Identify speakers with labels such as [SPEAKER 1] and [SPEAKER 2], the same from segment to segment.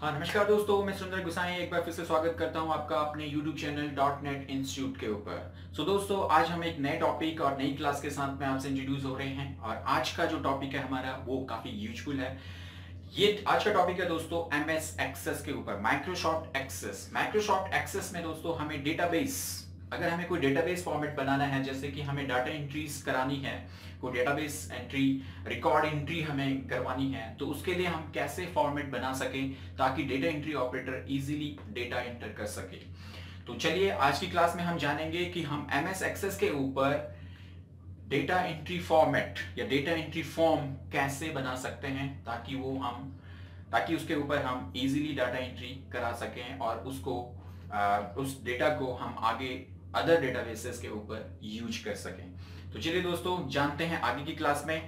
[SPEAKER 1] हाँ नमस्कार दोस्तों, मैं सुंदर गुसाई एक बार फिर से स्वागत करता हूं आपका अपने YouTube channel dot net institute के ऊपर। दोस्तों आज हम एक नए टॉपिक और नई क्लास के साथ में आपसे इंट्रोड्यूस हो रहे हैं और आज का जो टॉपिक है हमारा वो काफी यूजफुल है। ये आज का टॉपिक है दोस्तों MS एक्सेस के ऊपर, माइक्रोसॉफ्ट एक्सेस। माइक्रोसॉफ्ट एक्सेस में दोस्तों हमें डेटाबेस, अगर हमें कोई डेटाबेस फॉर्मेट बनाना है, जैसे कि हमें डाटा एंट्रीज करानी है, कोई डेटाबेस एंट्री, रिकॉर्ड एंट्री हमें करवानी है, तो उसके लिए हम कैसे फॉर्मेट बना सकें ताकि data entry operator easily data enter कर सके। तो चलिए आज की क्लास में हम जानेंगे कि हम MS एक्सेस के ऊपर डेटा एंट्री फॉर्मेट या डेटा एंट्री फॉर्म कैसे बना सकते हैं ताकि उसके ऊपर हम इजीली डाटा एंट्री करा सकें और उस डेटा को हम आगे अदर डेटाबेसेस के ऊपर यूज कर सकें। तो चलिए दोस्तों जानते हैं आगे की क्लास में।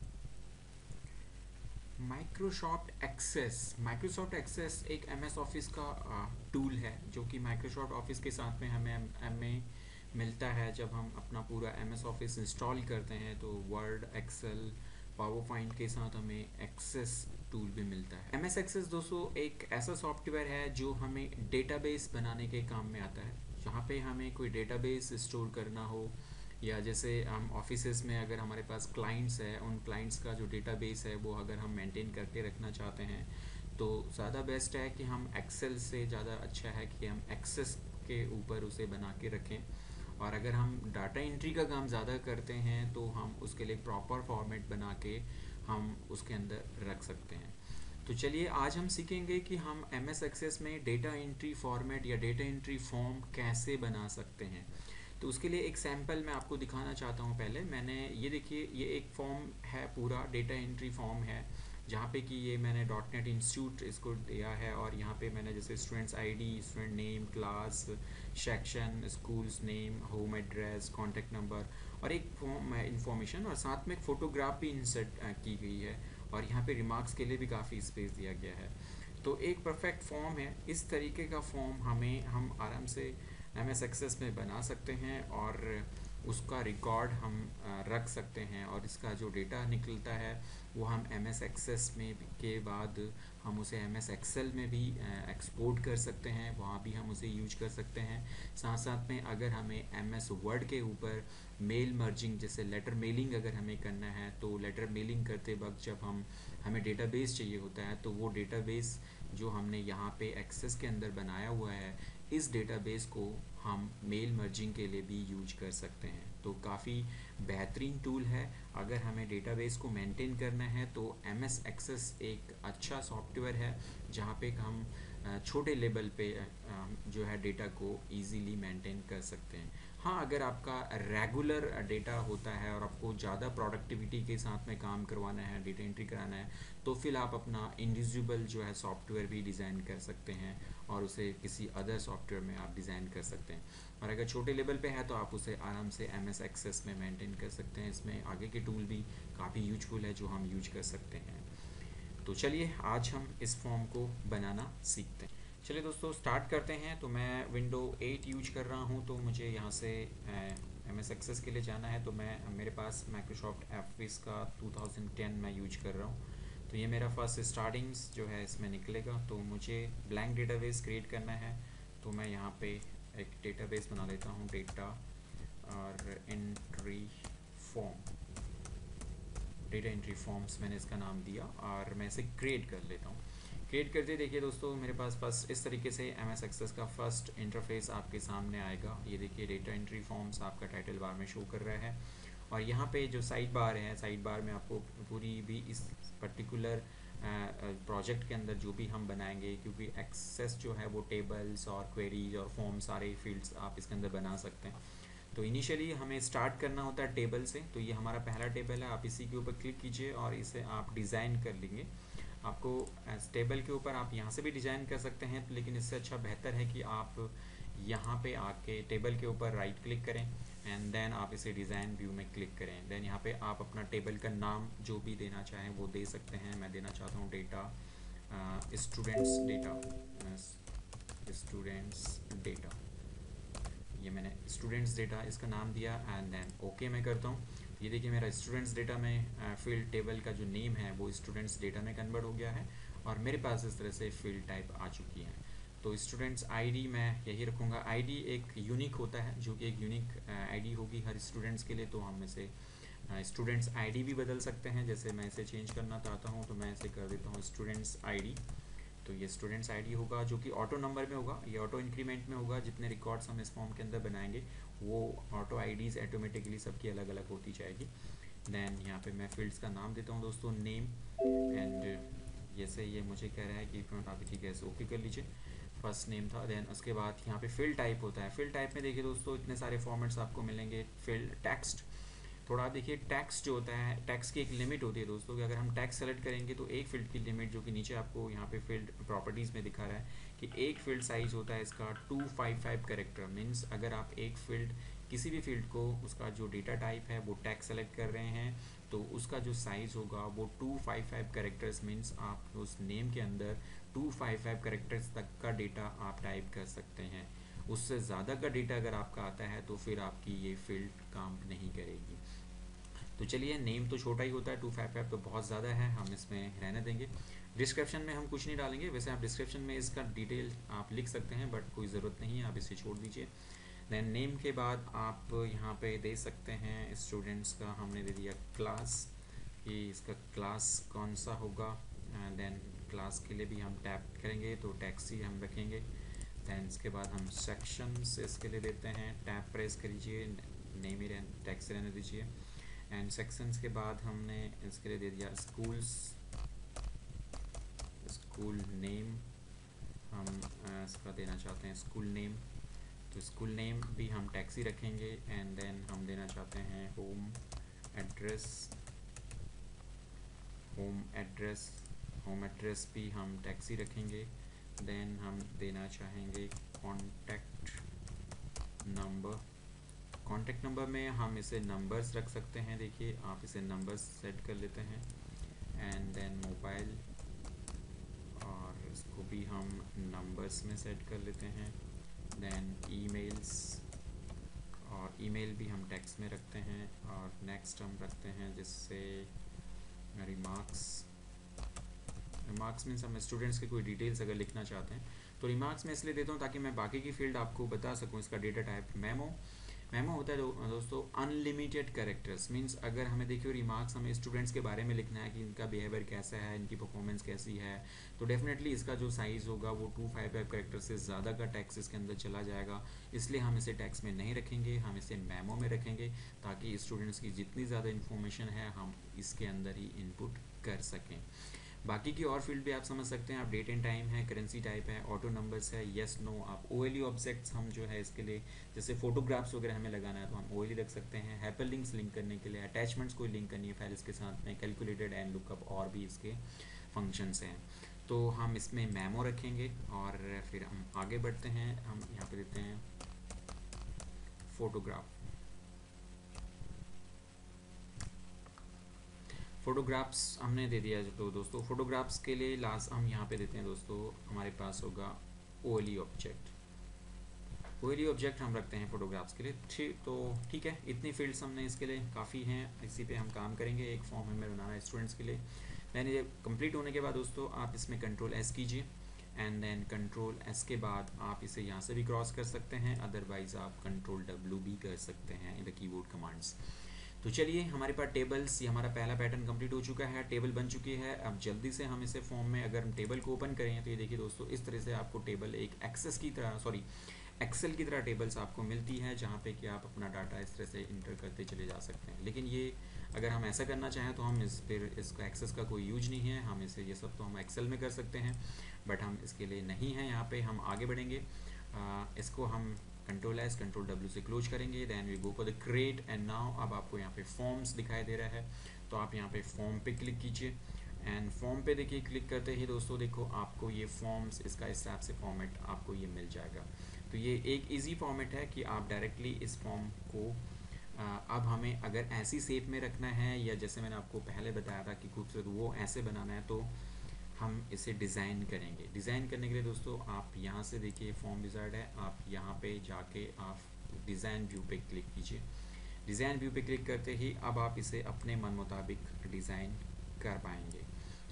[SPEAKER 2] माइक्रोसॉफ्ट एक्सेस एक MS ऑफिस का टूल है जो कि माइक्रोसॉफ्ट ऑफिस के साथ में हमें मिलता है। जब हम अपना पूरा MS ऑफिस इंस्टॉल करते हैं तो वर्ड, एक्सेल, पावर पॉइंट के साथ हमें एक्सेस टूल भी मिलता है। MS एक्सेस दोस्तों एक ऐसा सॉफ्टवेयर है जो हमें डेटाबेस बनाने के काम में आता है। जहाँ पे हमें कोई डेटाबेस स्टोर करना हो, या जैसे हम ऑफिसेस में अगर हमारे पास क्लाइंट्स है, उन क्लाइंट्स का जो डेटाबेस है वो अगर हम मेंटेन करके रखना चाहते हैं तो ज़्यादा बेस्ट है कि हम एक्सेल से ज़्यादा अच्छा है कि हम एक्सेस के ऊपर उसे बना के रखें। और अगर हम डाटा एंट्री का काम ज़्यादा करते हैं तो हम उसके लिए प्रॉपर फॉर्मेट बना के हम उसके अंदर रख सकते हैं। तो चलिए आज हम सीखेंगे कि हम MS एक्सेस में डेटा एंट्री फॉर्मेट या डेटा एंट्री फॉर्म कैसे बना सकते हैं। तो उसके लिए एक सैम्पल मैं आपको दिखाना चाहता हूँ। पहले मैंने ये देखिए, ये एक फॉर्म है, पूरा डेटा एंट्री फॉर्म है, जहाँ पे कि ये मैंने डॉटनेट इंस्टीट्यूट इसको दिया है। और यहाँ पे मैंने जैसे students ID, student name, class, section, schools name, home address, contact number और एक फॉर्म है इंफॉर्मेशन, और साथ में एक फ़ोटोग्राफ भी इंसर्ट की गई है। और यहाँ पे रिमार्क्स के लिए भी काफ़ी स्पेस दिया गया है। तो एक परफेक्ट फॉर्म है। इस तरीके का फॉर्म हम आराम से MS एक्सेस में बना सकते हैं और उसका रिकॉर्ड हम रख सकते हैं। और इसका जो डेटा निकलता है वो हम MS एक्सेस में के बाद हम उसे MS एक्सेल में भी एक्सपोर्ट कर सकते हैं, वहाँ भी हम उसे यूज कर सकते हैं। साथ साथ में अगर हमें MS वर्ड के ऊपर मेल मर्जिंग, जैसे लेटर मेलिंग अगर हमें करना है, तो लेटर मेलिंग करते वक्त जब हमें डेटाबेस चाहिए होता है तो वो डेटाबेस जो हमने यहाँ पे एक्सेस के अंदर बनाया हुआ है, इस डेटाबेस को हम मेल मर्जिंग के लिए भी यूज कर सकते हैं। तो काफ़ी बेहतरीन टूल है। अगर हमें डेटाबेस को मेंटेन करना है तो MS एक्सेस एक अच्छा सॉफ्टवेयर है जहाँ पे हम छोटे लेवल पे जो है डेटा को इजीली मेंटेन कर सकते हैं। हाँ, अगर आपका रेगुलर डेटा होता है और आपको ज़्यादा प्रोडक्टिविटी के साथ में काम करवाना है, डेटा एंट्री कराना है, तो फिर आप अपना इंडिविजुअल जो है सॉफ्टवेयर भी डिज़ाइन कर सकते हैं और उसे किसी अदर सॉफ्टवेयर में आप डिज़ाइन कर सकते हैं। और अगर छोटे लेवल पे है तो आप उसे आराम से MS एक्सेस में मेंटेन कर सकते हैं। इसमें आगे के टूल भी काफ़ी यूजफुल है जो हम यूज कर सकते हैं। तो चलिए आज हम इस फॉर्म को बनाना सीखते हैं। चलिए दोस्तों स्टार्ट करते हैं। तो मैं विंडो 8 यूज कर रहा हूँ, तो मुझे यहाँ से MS एक्सेस के लिए जाना है। तो मेरे पास माइक्रोसॉफ्ट ऑफिस का 2010 मैं यूज कर रहा हूँ। तो ये मेरा फर्स्ट स्टार्टिंग्स जो है इसमें निकलेगा। तो मुझे ब्लैंक डेटाबेस क्रिएट करना है। तो मैं यहाँ पे एक डेटाबेस बना लेता हूँ, डेटा और entry form, data entry forms मैंने इसका नाम दिया और मैं इसे क्रिएट कर लेता हूँ। क्रिएट करते देखिए दोस्तों मेरे पास फर्स्ट इस तरीके से MS एक्सेस का फर्स्ट इंटरफेस आपके सामने आएगा। ये देखिए डेटा एंट्री फॉर्म्स आपका टाइटल बार में शो कर रहा है। और यहाँ पे जो साइड बार है, साइड बार में आपको पूरी भी इस पर्टिकुलर प्रोजेक्ट के अंदर जो भी हम बनाएंगे, क्योंकि एक्सेस जो है वो टेबल्स और क्वेरीज और फॉर्म सारे फील्ड्स आप इसके अंदर बना सकते हैं। तो इनिशियली हमें स्टार्ट करना होता है टेबल से। तो ये हमारा पहला टेबल है, आप इसी के ऊपर क्लिक कीजिए और इसे आप डिज़ाइन कर लेंगे। आपको टेबल के ऊपर आप यहाँ से भी डिज़ाइन कर सकते हैं, लेकिन इससे अच्छा बेहतर है कि आप यहाँ पे आके टेबल के ऊपर राइट क्लिक करें एंड देन आप इसे डिज़ाइन व्यू में क्लिक करें। देन यहाँ पे आप अपना टेबल का नाम जो भी देना चाहें वो दे सकते हैं। मैं देना चाहता हूँ डेटा स्टूडेंट्स डेटा, ये मैंने स्टूडेंट्स डेटा इसका नाम दिया एंड देन ओके मैं करता हूँ। ये देखिए मेरा स्टूडेंट्स डेटा में फील्ड टेबल का जो नेम है वो स्टूडेंट्स डेटा में कन्वर्ट हो गया है। और मेरे पास इस तरह से फील्ड टाइप आ चुकी है। तो स्टूडेंट्स आईडी मैं यही रखूँगा। आईडी एक यूनिक होता है, जो कि एक यूनिक आईडी होगी हर स्टूडेंट्स के लिए। तो हम इसे स्टूडेंट्स आईडी भी बदल सकते हैं। जैसे मैं इसे चेंज करना चाहता हूँ तो मैं इसे कर देता हूँ स्टूडेंट्स आईडी। तो ये स्टूडेंट्स आईडी होगा, जो कि ऑटो नंबर में होगा, ये ऑटो इंक्रीमेंट में होगा। जितने रिकॉर्ड्स हम इस फॉर्म के अंदर बनाएंगे वो ऑटो आईडीज़ ऑटोमेटिकली सबकी अलग अलग होती जाएगी। देन यहाँ पे मैं फील्ड्स का नाम देता हूँ दोस्तों, नेम एंड जैसे ये मुझे कह रहा है कि आप ठीक है ओके कर लीजिए। फर्स्ट नेम था। देन उसके बाद यहाँ पे फील्ड टाइप होता है। फील्ड टाइप में देखिए दोस्तों इतने सारे फॉर्मेट्स आपको मिलेंगे। फील्ड टेक्स्ट, थोड़ा आप देखिए टेक्स्ट जो होता है, टेक्स्ट की एक लिमिट होती है दोस्तों कि अगर हम टेक्स्ट सेलेक्ट करेंगे तो एक फील्ड की लिमिट, जो कि नीचे आपको यहाँ पे फील्ड प्रॉपर्टीज़ में दिखा रहा है कि एक फील्ड साइज होता है इसका 255 कैरेक्टर। मीन्स अगर आप एक फील्ड, किसी भी फील्ड को, उसका जो डेटा टाइप है वो टेक्स्ट सेलेक्ट कर रहे हैं तो उसका जो साइज़ होगा वो 255 कैरेक्टर्स। मीन्स आप उस नेम के अंदर 255 कैरेक्टर्स तक का डेटा आप टाइप कर सकते हैं। उससे ज़्यादा का डेटा अगर आपका आता है तो फिर आपकी ये फील्ड काम नहीं करेगी। तो चलिए, नेम तो छोटा ही होता है, 255 तो बहुत ज़्यादा है, हम इसमें रहने देंगे। डिस्क्रिप्शन में हम कुछ नहीं डालेंगे। वैसे आप डिस्क्रिप्शन में इसका डिटेल आप लिख सकते हैं बट कोई ज़रूरत नहीं है, आप इसे छोड़ दीजिए। देन नेम के बाद आप यहाँ पे दे सकते हैं स्टूडेंट्स का, हमने दे दिया क्लास, कि इसका क्लास कौन सा होगा। देन क्लास के लिए भी हम टैप करेंगे तो टैक्सी हम रखेंगे। दैन इसके बाद हम सेक्शंस इसके लिए देते हैं, टैप प्रेस करिए, नेम ही टैक्स रहने दीजिए। एंड सेक्शंस के बाद हमने इसके लिए दे दिया स्कूल्स, स्कूल नेम हम इसका देना चाहते हैं स्कूल नेम। तो स्कूल नेम भी हम टैक्सी रखेंगे। एंड देन हम देना चाहते हैं home address, home address, home address भी हम टैक्सी रखेंगे। देन हम देना चाहेंगे कॉन्टैक्ट नंबर। कॉन्टैक्ट नंबर में हम इसे नंबर्स रख सकते हैं। देखिए आप इसे नंबर्स सेट कर लेते हैं। एंड देन मोबाइल, और इसको भी हम नंबर्स में सेट कर लेते हैं। देन ईमेल्स, और ईमेल भी हम टेक्स्ट में रखते हैं। और नेक्स्ट हम रखते हैं जिससे रिमार्क्स। रिमार्क्स मीन्स हम स्टूडेंट्स के कोई डिटेल्स अगर लिखना चाहते हैं तो रिमार्क्स में इसलिए देता हूँ ताकि मैं बाकी की फील्ड आपको बता सकूँ। इसका डेटा टाइप मेमो, मेमो होता है दोस्तों अनलिमिटेड कैरेक्टर्स। मींस अगर हमें देखिए रिमार्क्स हमें स्टूडेंट्स के बारे में लिखना है कि इनका बिहेवियर कैसा है, इनकी परफॉर्मेंस कैसी है, तो डेफिनेटली इसका जो साइज़ होगा वो 255 कैरेक्टर से ज़्यादा का टैक्स इसके अंदर चला जाएगा। इसलिए हम इसे टैक्स में नहीं रखेंगे, हम इसे मेमो में रखेंगे ताकि स्टूडेंट्स की जितनी ज़्यादा इन्फॉर्मेशन है हम इसके अंदर ही इनपुट कर सकें। बाकी की और फील्ड भी आप समझ सकते हैं। आप डेट एंड टाइम है, करेंसी टाइप है, ऑटो नंबर्स है, येस नो। आप ओएलई ऑब्जेक्ट्स हम जो है इसके लिए, जैसे फोटोग्राफ्स वगैरह हमें लगाना है तो हम ओएलई रख सकते हैं। हाइपर लिंक्स लिंक करने के लिए, अटैचमेंट्स को लिंक करनी है फाइल्स के साथ में, कैलकुलेटेड एंड लुकअप और भी इसके फंक्शंस हैं। तो हम इसमें मेमो रखेंगे और फिर हम आगे बढ़ते हैं। हम यहाँ पे देते हैं फोटोग्राफ। फोटोग्राफ्स हमने दे दिया। तो दोस्तों फोटोग्राफ्स के लिए लास्ट हम यहाँ पे देते हैं दोस्तों, हमारे पास होगा ओएलई ऑब्जेक्ट। ओएलई ऑब्जेक्ट हम रखते हैं फोटोग्राफ्स के लिए। ठीक है, इतनी फील्ड्स हमने इसके लिए काफ़ी हैं, इसी पे हम काम करेंगे। एक फॉर्म हमें बनाना है स्टूडेंट्स के लिए। दैन ये कंप्लीट होने के बाद दोस्तों आप इसमें कंट्रोल एस कीजिए। एंड देन कंट्रोल एस के बाद आप इसे यहाँ से भी क्रॉस कर सकते हैं, अदरवाइज़ आप कंट्रोल डब्ल्यू भी कर सकते हैं इन द कीबोर्ड कमांड्स। तो चलिए, हमारे पास टेबल्स, ये हमारा पहला पैटर्न कंप्लीट हो चुका है, टेबल बन चुकी है। अब जल्दी से हम इसे फॉर्म में, अगर हम टेबल को ओपन करें तो ये देखिए दोस्तों इस तरह से आपको टेबल एक एक्सेल की तरह टेबल्स आपको मिलती है, जहाँ पे कि आप अपना डाटा इस तरह से इंटर करते चले जा सकते हैं। लेकिन ये अगर हम ऐसा करना चाहें तो हम इसका एक्सेस का कोई यूज नहीं है, हम इसे ये सब तो हम एक्सेल में कर सकते हैं, बट हम इसके लिए नहीं हैं। यहाँ पे हम आगे बढ़ेंगे, इसको हम कंट्रोल एस कंट्रोल डब्ल्यू से क्लोज करेंगे। Then we go for the create and now अब आपको यहाँ पे फॉर्म्स दिखाई दे रहा है, तो आप यहाँ पे फॉर्म पे क्लिक कीजिए। एंड फॉर्म पे देखिए क्लिक करते ही दोस्तों देखो आपको ये फॉर्म्स, इसका इस हिसाब से फॉर्मेट आपको ये मिल जाएगा। तो ये एक इजी फॉर्मेट है कि आप डायरेक्टली इस फॉर्म को अब हमें अगर ऐसी शेप में रखना है, या जैसे मैंने आपको पहले बताया था कि खूबसूरत वो ऐसे बनाना है, तो हम इसे डिज़ाइन करेंगे। डिज़ाइन करने के लिए दोस्तों आप यहाँ से देखिए फॉर्म विजार्ड है, आप यहाँ पे जाके आप डिज़ाइन व्यू पे क्लिक कीजिए। डिज़ाइन व्यू पे क्लिक करते ही अब आप इसे अपने मन मुताबिक डिज़ाइन कर पाएंगे।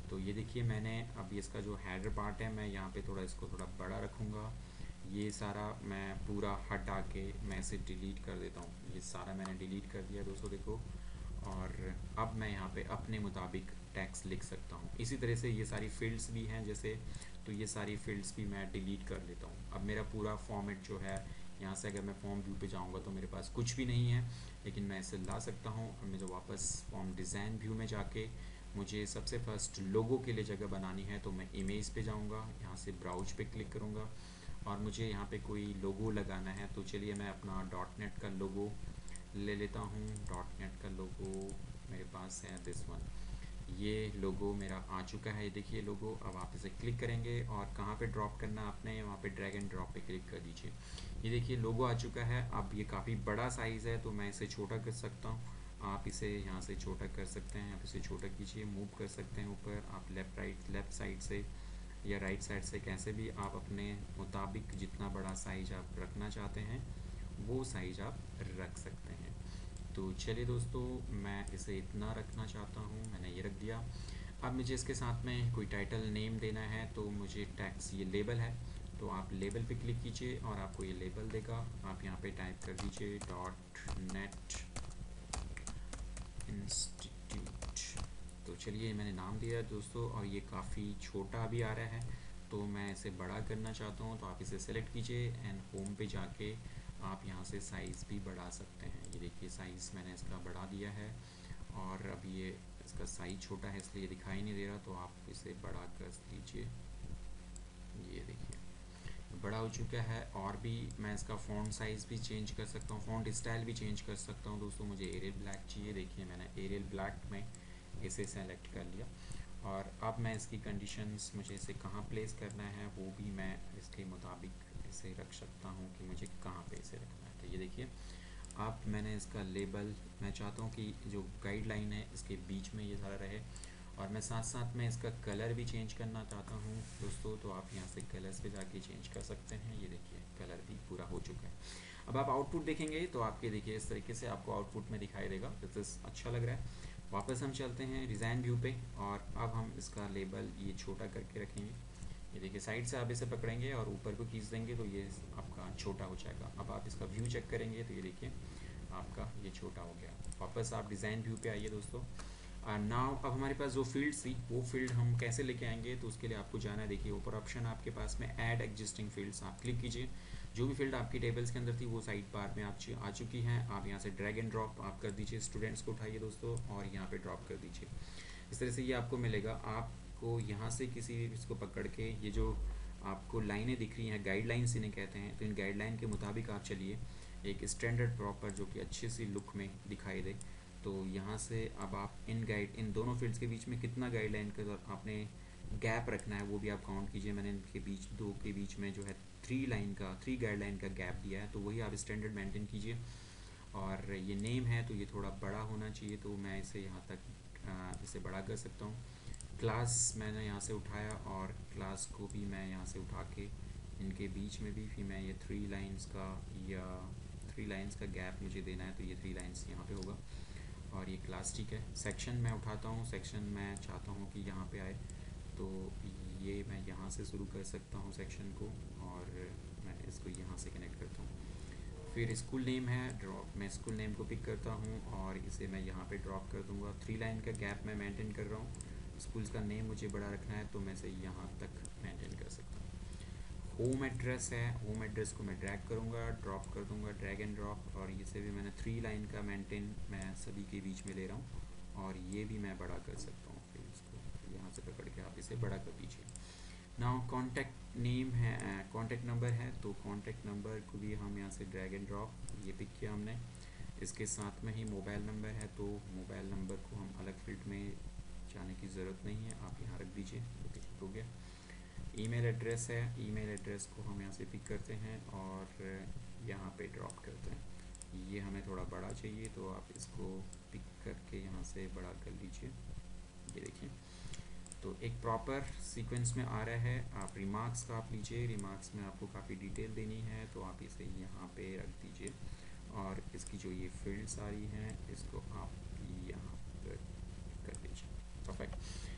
[SPEAKER 2] तो ये देखिए मैंने अभी इसका जो हेडर पार्ट है मैं यहाँ पे थोड़ा इसको थोड़ा बड़ा रखूँगा। ये सारा मैं पूरा हटा के मैं इसे डिलीट कर देता हूँ। ये सारा मैंने डिलीट कर दिया दोस्तों, देखो। और अब मैं यहाँ पे अपने मुताबिक टैक्स लिख सकता हूँ। इसी तरह से ये सारी फील्ड्स भी हैं जैसे, तो ये सारी फील्ड्स भी मैं डिलीट कर लेता हूँ। अब मेरा पूरा फॉर्मेट जो है, यहाँ से अगर मैं फॉर्म व्यू पे जाऊँगा तो मेरे पास कुछ भी नहीं है, लेकिन मैं इसे ला सकता हूँ। अब मैं जो वापस फॉर्म डिज़ाइन व्यू में जाके मुझे सबसे फर्स्ट लोगो के लिए जगह बनानी है, तो मैं इमेज पे जाऊँगा, यहाँ से ब्राउज पे क्लिक करूँगा और मुझे यहाँ पे कोई लोगो लगाना है। तो चलिए मैं अपना डॉटनेट का लोगो ले लेता हूँ। डॉटनेट का लोगो मेरे पास है दिस वन। ये लोगो मेरा आ चुका है, ये देखिए लोगो। अब आप इसे क्लिक करेंगे और कहाँ पे ड्रॉप करना आपने, वहाँ पे ड्रैग एंड ड्रॉप पे क्लिक कर दीजिए। ये देखिए लोगो आ चुका है। अब ये काफ़ी बड़ा साइज़ है तो मैं इसे छोटा कर सकता हूँ। आप इसे यहाँ से छोटा कर सकते हैं, आप इसे छोटा कीजिए, मूव कर सकते हैं ऊपर। आप लेफ़्ट साइड से या राइट साइड से, कैसे भी आप अपने मुताबिक जितना बड़ा साइज आप रखना चाहते हैं वो साइज आप रख सकते हैं। तो चलिए दोस्तों, मैं इसे इतना रखना चाहता हूँ, मैंने ये रख दिया। अब मुझे इसके साथ में कोई टाइटल नेम देना है, तो मुझे टैक्स, ये लेबल है तो आप लेबल पे क्लिक कीजिए और आपको ये लेबल देगा। आप यहाँ पे टाइप कर दीजिए डॉटनेट इंस्टीट्यूट। तो चलिए मैंने नाम दिया है दोस्तों, और ये काफ़ी छोटा भी आ रहा है तो मैं इसे बड़ा करना चाहता हूँ। तो आप इसे सेलेक्ट कीजिए एंड होम पे जाके आप यहाँ से साइज़ भी बढ़ा सकते हैं। ये देखिए साइज़ मैंने इसका बढ़ा दिया है, और अब ये इसका साइज़ छोटा है इसलिए दिखाई नहीं दे रहा, तो आप इसे बड़ा कर लीजिए। ये देखिए बड़ा हो चुका है। और भी मैं इसका फ़ॉन्ट साइज़ भी चेंज कर सकता हूँ, फ़ॉन्ट स्टाइल भी चेंज कर सकता हूँ दोस्तों। मुझे एरियल ब्लैक चाहिए, देखिए मैंने एरियल ब्लैक में इसे सेलेक्ट कर लिया। और अब मैं इसकी कंडीशंस, मुझे इसे कहाँ प्लेस करना है वो भी मैं इसके मुताबिक इसे रख सकता हूँ कि मुझे कहाँ पे इसे रखना है। तो ये देखिए अब मैंने इसका लेबल, मैं चाहता हूँ कि जो गाइडलाइन है इसके बीच में ये सारा रहे, और मैं साथ साथ में इसका कलर भी चेंज करना चाहता हूँ दोस्तों। तो आप यहाँ से कलर्स पे जाके चेंज कर सकते हैं। ये देखिए कलर भी पूरा हो चुका है। अब आप आउटपुट देखेंगे तो आपके देखिए इस तरीके से आपको आउटपुट में दिखाई देगा। तो अच्छा लग रहा है। वापस हम चलते हैं डिज़ाइन व्यू पे, और अब हम इसका लेबल ये छोटा करके रखेंगे। ये देखिए साइड से आप इसे पकड़ेंगे और ऊपर को खींच देंगे तो ये आपका छोटा हो जाएगा। अब आप इसका व्यू चेक करेंगे तो ये देखिए आपका ये छोटा हो गया। वापस आप डिज़ाइन व्यू पे आइए दोस्तों। नाउ अब हमारे पास जो फील्ड थी वो फील्ड हम कैसे लेके आएंगे, तो उसके लिए आपको जाना है, देखिए ऊपर ऑप्शन आपके पास में ऐड एग्जिस्टिंग फील्ड्स, आप क्लिक कीजिए। जो भी फील्ड आपकी टेबल्स के अंदर थी वो साइड बार में आप आ चुकी हैं। आप यहाँ से ड्रैग एंड ड्रॉप आप कर दीजिए, स्टूडेंट्स को उठाइए दोस्तों और यहाँ पे ड्रॉप कर दीजिए। इस तरह से ये आपको मिलेगा। आपको यहाँ से किसी इसको पकड़ के, ये जो आपको लाइनें दिख रही हैं गाइडलाइंस इन्हें कहते हैं, तो इन गाइडलाइन के मुताबिक आप चलिए एक स्टैंडर्ड प्रॉपर जो कि अच्छी सी लुक में दिखाई दे। तो यहाँ से अब आप इन दोनों फील्ड्स के बीच में कितना गाइडलाइन का आपने गैप रखना है वो भी आप काउंट कीजिए। मैंने इनके बीच, दो के बीच में जो है 3 गाइडलाइन का गैप दिया है, तो वही आप स्टैंडर्ड मेंटेन कीजिए। और ये नेम है तो ये थोड़ा बड़ा होना चाहिए, तो मैं इसे यहाँ तक इसे बड़ा कर सकता हूँ। क्लास मैंने यहाँ से उठाया और क्लास को भी मैं यहाँ से उठा के इनके बीच में भी फिर मैं ये 3 लाइन्स का गैप मुझे देना है, तो ये 3 लाइन्स यहाँ पे होगा। और ये क्लास ठीक है। सेक्शन मैं उठाता हूँ, सेक्शन मैं चाहता हूँ कि यहाँ पे आए, तो ये मैं यहाँ से शुरू कर सकता हूँ सेक्शन को, और मैं इसको यहाँ से कनेक्ट करता हूँ। फिर स्कूल नेम है, ड्रॉप, मैं स्कूल नेम को पिक करता हूँ और इसे मैं यहाँ पे ड्रॉप कर दूँगा। 3 लाइन का गैप मैं मेंटेन कर रहा हूँ। स्कूल्स का नेम मुझे बड़ा रखना है तो मैं इसे यहाँ तक मेंटेन कर सकता हूँ। होम एड्रेस है, होम एड्रेस को मैं ड्रैग करूँगा, ड्रॉप कर दूँगा, ड्रैग एंड ड्रॉप, और इसे भी मैंने 3 लाइन का मेंटेन मैं सभी के बीच में ले रहा हूँ, और ये भी मैं बड़ा कर सकता हूँ। फिर इसको यहाँ से पकड़ के आप इसे बड़ा कर दीजिए। नाउ कॉन्टैक्ट नेम है, कॉन्टैक्ट नंबर है, तो कॉन्टैक्ट नंबर को भी हम यहाँ से ड्रैग एंड ड्रॉप, ये पिक किया हमने। इसके साथ में ही मोबाइल नंबर है, तो मोबाइल नंबर को हम अलग फील्ड में जाने की ज़रूरत नहीं है, आप यहाँ रख दीजिए, तो ठीक हो गया। ईमेल एड्रेस है, ईमेल एड्रेस को हम यहाँ से पिक करते हैं और यहाँ पे ड्रॉप करते हैं। ये हमें थोड़ा बड़ा चाहिए तो आप इसको पिक करके यहाँ से बड़ा कर लीजिए। ये देखिए तो एक प्रॉपर सीक्वेंस में आ रहा है। आप रिमार्क्स का आप लीजिए, रिमार्क्स में आपको काफ़ी डिटेल देनी है तो आप इसे यहाँ पे रख दीजिए, और इसकी जो ये फील्ड्स आ रही हैं इसको आप यहाँ पर कर दीजिए। परफेक्ट।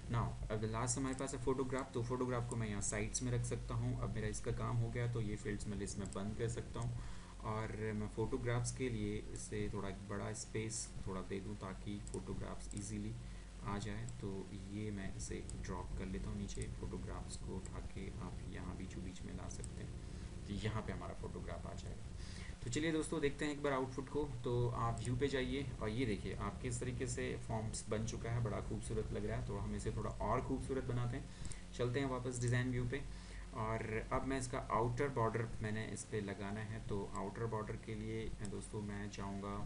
[SPEAKER 2] नाउ अब लास्ट हमारे पास है फोटोग्राफ, तो फोटोग्राफ को मैं यहाँ साइड्स में रख सकता हूँ। अब मेरा इसका काम हो गया तो ये फील्ड्स मैं लिस्ट में बंद कर सकता हूँ, और मैं फ़ोटोग्राफ्स के लिए इसे थोड़ा बड़ा स्पेस थोड़ा दे दूँ ताकि फ़ोटोग्राफ्स इजीली आ जाए। तो ये मैं इसे ड्रॉप कर लेता हूँ नीचे, फ़ोटोग्राफ्स को उठा के आप यहाँ बीचों बीच में ला सकते हैं, तो यहाँ पे हमारा फ़ोटोग्राफ आ जाएगा। तो चलिए दोस्तों देखते हैं एक बार आउटपुट को। तो आप व्यू पे जाइए और ये देखिए आप किस तरीके से फॉर्म्स बन चुका है, बड़ा खूबसूरत लग रहा है। तो हम इसे थोड़ा और खूबसूरत बनाते हैं, चलते हैं वापस डिज़ाइन व्यू पे। और अब मैं इसका आउटर बॉर्डर मैंने इस पर लगाना है, तो आउटर बॉर्डर के लिए दोस्तों मैं चाहूँगा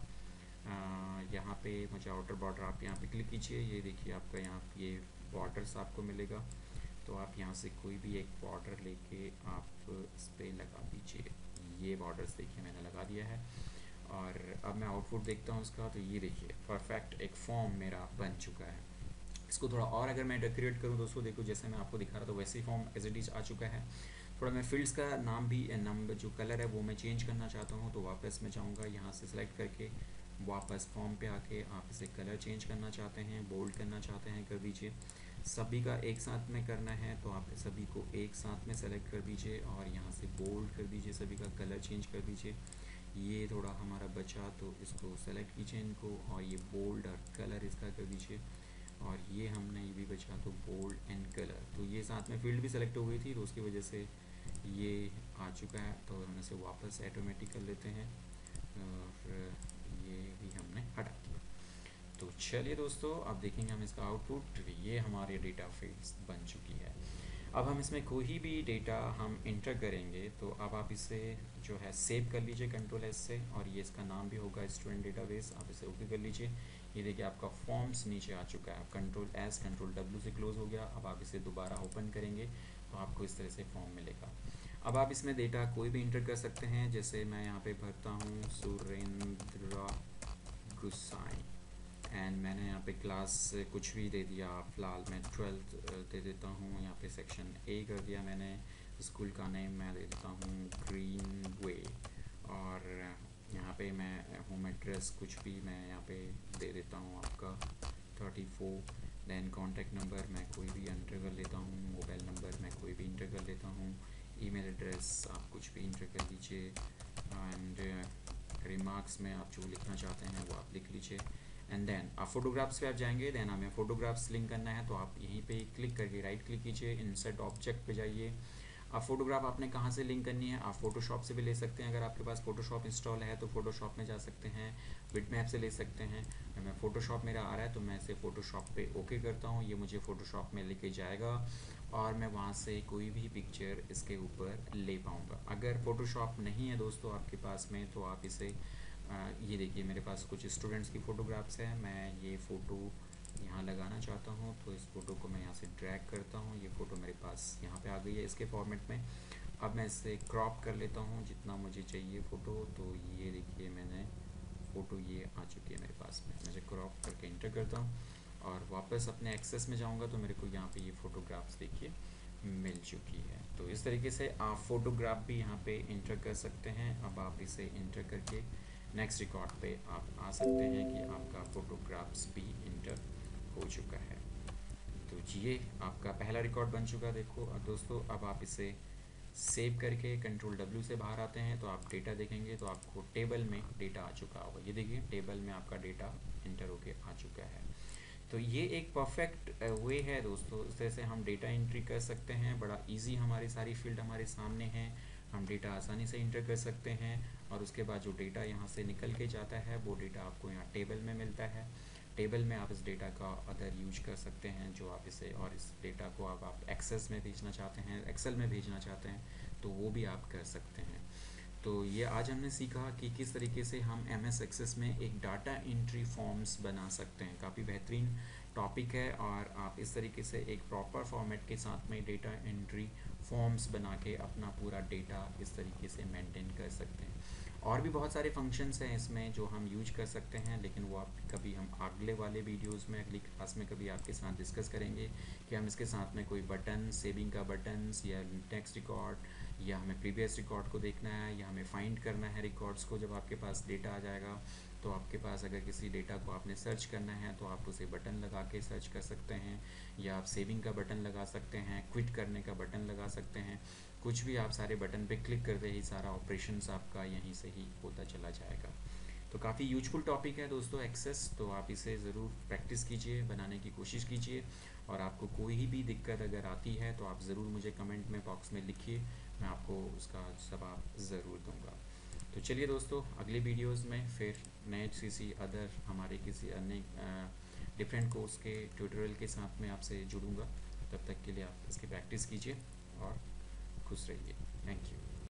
[SPEAKER 2] यहाँ पे मुझे आउटर बॉर्डर, आप यहाँ पे क्लिक कीजिए, ये देखिए आपका यहाँ ये बॉर्डर्स आपको मिलेगा। तो आप यहाँ से कोई भी एक बॉर्डर लेके आप इस पर लगा दीजिए। ये बॉर्डर्स देखिए मैंने लगा दिया है, और अब मैं आउटपुट देखता हूँ उसका। तो ये देखिए परफेक्ट एक फॉर्म मेरा बन चुका है। इसको थोड़ा और अगर मैं डेकोरेट करूँ दोस्तों, देखो जैसे मैं आपको दिखा रहा था वैसे ही फॉर्म एज इट इज़ आ चुका है। थोड़ा मैं फील्ड्स का नाम भी, नंबर जो कलर है वो मैं चेंज करना चाहता हूँ, तो वापस मैं चाहूँगा यहाँ से सेलेक्ट करके वापस फॉर्म पे आके आप इसे कलर चेंज करना चाहते हैं, बोल्ड करना चाहते हैं, कर दीजिए। सभी का एक साथ में करना है तो आप सभी को एक साथ में सेलेक्ट कर दीजिए और यहाँ से बोल्ड कर दीजिए, सभी का कलर चेंज कर दीजिए। ये थोड़ा हमारा बचा तो इसको सेलेक्ट कीजिए इनको, और ये बोल्ड और कलर इसका कर दीजिए। और ये हमने ये भी बचा तो बोल्ड एंड कलर, तो ये साथ में फील्ड भी सेलेक्ट हो गई थी तो उसकी वजह से ये आ चुका है। तो हम इसे वापस ऑटोमेटिक कर लेते हैं और ये भी हमने हटा दिया। तो चलिए दोस्तों अब देखेंगे हम इसका आउटपुट। ये हमारे डेटा फील्ड्स बन चुकी है। अब हम इसमें कोई भी डेटा हम इंटर करेंगे तो अब आप इसे जो है सेव कर लीजिए कंट्रोल एस से, और ये इसका नाम भी होगा स्टूडेंट डेटाबेस। आप इसे ओके कर लीजिए। ये देखिए आपका फॉर्म्स नीचे आ चुका है। कंट्रोल एस कंट्रोल डब्ल्यू से क्लोज हो गया। अब आप इसे दोबारा ओपन करेंगे तो आपको इस तरह से फॉर्म मिलेगा। अब आप इसमें डेटा कोई भी इंटर कर सकते हैं, जैसे मैं यहाँ पे भरता हूँ सुरेंद्र गुसाई, एंड मैंने यहाँ पे क्लास कुछ भी दे दिया, फ़िलहाल मैं 12th दे देता हूँ। यहाँ पे सेक्शन ए कर दिया मैंने, स्कूल का नेम मैं दे देता हूँ ग्रीन वे, और यहाँ पे मैं होम एड्रेस कुछ भी मैं यहाँ पे दे देता हूँ आपका 34। देन कॉन्टैक्ट नंबर मैं कोई भी इंटर कर लेता हूँ, मोबाइल नंबर मैं कोई भी इंटर कर लेता हूँ, ईमेल एड्रेस आप कुछ भी इंटर कर लीजिए, एंड रिमार्क्स में आप जो लिखना चाहते हैं वो आप लिख लीजिए। एंड देन आप फोटोग्राफ्स पे आप जाएंगे, देन हमें फोटोग्राफ्स लिंक करना है तो आप यहीं पे क्लिक करके राइट क्लिक कीजिए, इंसर्ट ऑब्जेक्ट पे जाइए। आप फोटोग्राफ आपने कहाँ से लिंक करनी है, आप फोटोशॉप से भी ले सकते हैं, अगर आपके पास फोटोशॉप इंस्टॉल है तो फोटोशॉप में जा सकते हैं, बिटमैप से ले सकते हैं। मैं फोटोशॉप मेरा आ रहा है तो मैं इसे फोटोशॉप पे ओके करता हूँ, ये मुझे फोटोशॉप में लेके जाएगा और मैं वहाँ से कोई भी पिक्चर इसके ऊपर ले पाऊँगा। अगर फोटोशॉप नहीं है दोस्तों आपके पास में तो आप इसे ये देखिए मेरे पास कुछ स्टूडेंट्स की फ़ोटोग्राफ्स हैं, मैं ये फ़ोटो यहाँ लगाना चाहता हूँ तो इस फ़ोटो को मैं यहाँ से ड्रैग करता हूँ, ये फ़ोटो मेरे पास यहाँ पे आ गई है इसके फॉर्मेट में। अब मैं इसे क्रॉप कर लेता हूँ जितना मुझे चाहिए फ़ोटो, तो ये देखिए मैंने फ़ोटो ये आ चुकी है मेरे पास में। मैं इसे क्रॉप करके इंटर करता हूँ और वापस अपने एक्सेस में जाऊँगा तो मेरे को यहाँ पे ये फ़ोटोग्राफ्स देखिए मिल चुकी है। तो इस तरीके से आप फ़ोटोग्राफ भी यहाँ पे इंटर कर सकते हैं। अब आप इसे इंटर करके नेक्स्ट रिकॉर्ड पे आप आ सकते हैं कि आपका फ़ोटोग्राफ्स भी इंटर हो चुका है। तो ये आपका पहला रिकॉर्ड बन चुका है। देखो दोस्तों अब आप इसे सेव करके कंट्रोल डब्ल्यू से बाहर आते हैं तो आप डेटा देखेंगे तो आपको टेबल में डेटा आ चुका होगा। ये देखिए टेबल में आपका डेटा इंटर होके आ चुका है। तो ये एक परफेक्ट वे है दोस्तों, इस तरह से हम डेटा एंट्री कर सकते हैं। बड़ा इजी, हमारी सारी फील्ड हमारे सामने हैं, हम डेटा आसानी से इंटर कर सकते हैं और उसके बाद जो डेटा यहाँ से निकल के जाता है वो डेटा आपको यहाँ टेबल में मिलता है। टेबल में आप इस डेटा का अदर यूज कर सकते हैं जो आप इसे, और इस डेटा को अब आप एक्सेस में भेजना चाहते हैं, एक्सेल में भेजना चाहते हैं तो वो भी आप कर सकते हैं। तो ये आज हमने सीखा कि किस तरीके से हम MS एक्सेस में एक डाटा एंट्री फॉर्म्स बना सकते हैं। काफ़ी बेहतरीन टॉपिक है और आप इस तरीके से एक प्रॉपर फॉर्मेट के साथ में डेटा एंट्री फॉर्म्स बना के अपना पूरा डेटा इस तरीके से मेंटेन कर सकते हैं। और भी बहुत सारे फंक्शंस हैं इसमें जो हम यूज कर सकते हैं, लेकिन वो आप कभी हम अगले वाले वीडियोस में, अगली क्लास में कभी आपके साथ डिस्कस करेंगे कि हम इसके साथ में कोई बटन, सेविंग का बटन्स या टेक्स्ट रिकॉर्ड या हमें प्रीवियस रिकॉर्ड को देखना है, या हमें फाइंड करना है रिकॉर्ड्स को। जब आपके पास डेटा आ जाएगा तो आपके पास अगर किसी डेटा को आपने सर्च करना है तो आप उसे बटन लगा के सर्च कर सकते हैं, या आप सेविंग का बटन लगा सकते हैं, क्विट करने का बटन लगा सकते हैं। कुछ भी आप सारे बटन पे क्लिक करते ही सारा ऑपरेशंस आपका यहीं से ही होता चला जाएगा। तो काफ़ी यूजफुल टॉपिक है दोस्तों एक्सेस, तो आप इसे ज़रूर प्रैक्टिस कीजिए, बनाने की कोशिश कीजिए। और आपको कोई भी दिक्कत अगर आती है तो आप ज़रूर मुझे कमेंट में बॉक्स में लिखिए, मैं आपको उसका जवाब ज़रूर दूंगा। तो चलिए दोस्तों, अगले वीडियोस में फिर नए किसी अदर हमारे किसी अन्य डिफरेंट कोर्स के ट्यूटोरियल के साथ में आपसे जुड़ूंगा। तब तक के लिए आप इसकी प्रैक्टिस कीजिए और खुश रहिए। Thank you.